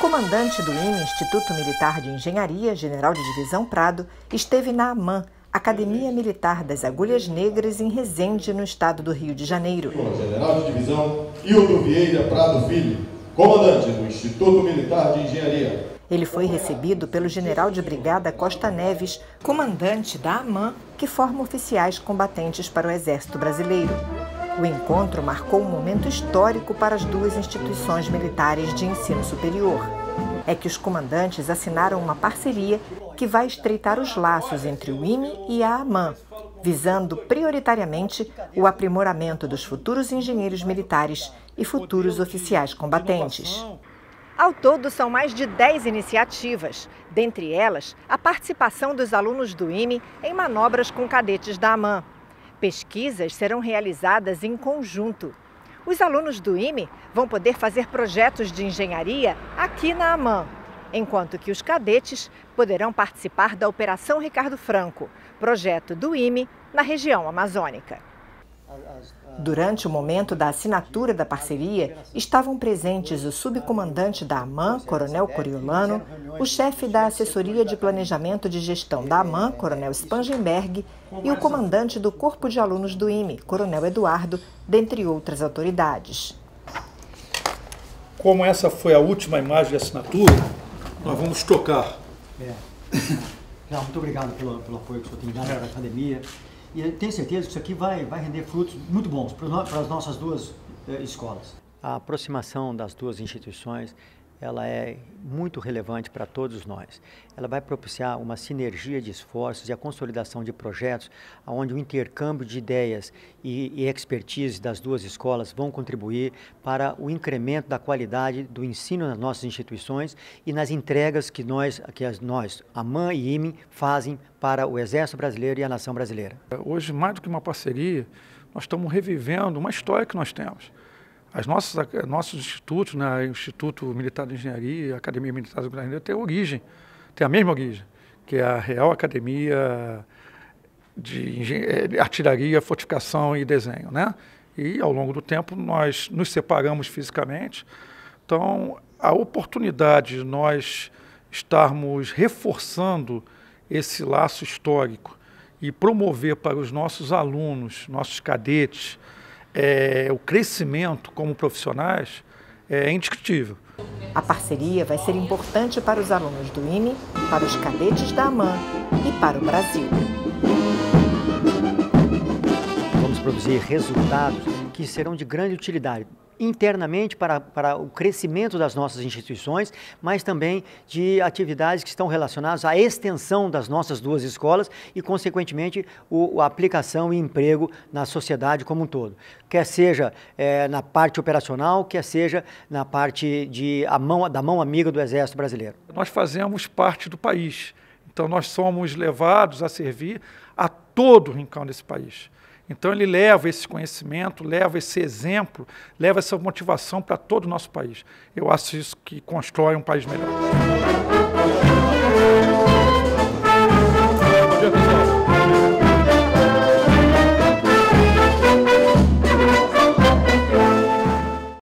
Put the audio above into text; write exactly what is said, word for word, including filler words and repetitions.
comandante do I M E, Instituto Militar de Engenharia, general de divisão Prado, esteve na AMAN, Academia Militar das Agulhas Negras, em Resende, no estado do Rio de Janeiro. General de divisão Hildo Vieira Prado Filho, comandante do Instituto Militar de Engenharia. Ele foi recebido pelo general de brigada Costa Neves, comandante da AMAN, que forma oficiais combatentes para o Exército Brasileiro. O encontro marcou um momento histórico para as duas instituições militares de ensino superior. É que os comandantes assinaram uma parceria que vai estreitar os laços entre o I M E e a AMAN, visando prioritariamente o aprimoramento dos futuros engenheiros militares e futuros oficiais combatentes. Ao todo, são mais de dez iniciativas, dentre elas a participação dos alunos do I M E em manobras com cadetes da AMAN. Pesquisas serão realizadas em conjunto. Os alunos do I M E vão poder fazer projetos de engenharia aqui na AMAN, enquanto que os cadetes poderão participar da Operação Ricardo Franco, projeto do I M E na região amazônica. Durante o momento da assinatura da parceria, estavam presentes o subcomandante da AMAN, Coronel Coriolano, o chefe da Assessoria de Planejamento de Gestão da AMAN, Coronel Spangenberg, e o comandante do Corpo de Alunos do I M E, Coronel Eduardo, dentre outras autoridades. Como essa foi a última imagem de assinatura, nós vamos trocar. É. Não, muito obrigado pelo, pelo apoio que o senhor tem dado para a academia. E eu tenho certeza que isso aqui vai, vai render frutos muito bons para as nossas duas eh, escolas. A aproximação das duas instituições, ela é muito relevante para todos nós. Ela vai propiciar uma sinergia de esforços e a consolidação de projetos onde o intercâmbio de ideias e, e expertise das duas escolas vão contribuir para o incremento da qualidade do ensino nas nossas instituições e nas entregas que nós, que as, nós AMAN e I M E, fazem para o Exército Brasileiro e a nação brasileira. Hoje, mais do que uma parceria, nós estamos revivendo uma história que nós temos. As nossas, nossos institutos, né, o Instituto Militar de Engenharia, a Academia Militar do Rio, tem origem, tem a mesma origem, que é a Real Academia de Engen- Artilharia, Fortificação e Desenho, né? E ao longo do tempo nós nos separamos fisicamente, então a oportunidade de nós estarmos reforçando esse laço histórico e promover para os nossos alunos, nossos cadetes, É, o crescimento como profissionais é indiscutível. A parceria vai ser importante para os alunos do I M E, para os cadetes da AMAN e para o Brasil. Vamos produzir resultados que serão de grande utilidade internamente para, para o crescimento das nossas instituições, mas também de atividades que estão relacionadas à extensão das nossas duas escolas e, consequentemente, o, a aplicação e emprego na sociedade como um todo. Quer seja é, na parte operacional, quer seja na parte de, a mão, da mão amiga do Exército Brasileiro. Nós fazemos parte do país, então nós somos levados a servir a todo o rincão desse país. Então ele leva esse conhecimento, leva esse exemplo, leva essa motivação para todo o nosso país. Eu acho isso que constrói um país melhor.